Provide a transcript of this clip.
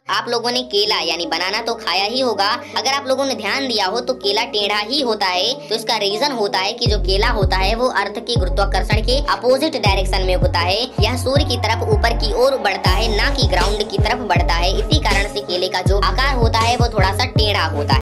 आप लोगों ने केला यानी बनाना तो खाया ही होगा। अगर आप लोगों ने ध्यान दिया हो तो केला टेढ़ा ही होता है। तो इसका रीजन होता है कि जो केला होता है वो अर्थ के गुरुत्वाकर्षण के अपोजिट डायरेक्शन में होता है। यह सूर्य की तरफ ऊपर की ओर बढ़ता है, ना कि ग्राउंड की तरफ बढ़ता है। इसी कारण से केले का जो आकार होता है वो थोड़ा सा टेढ़ा होता है।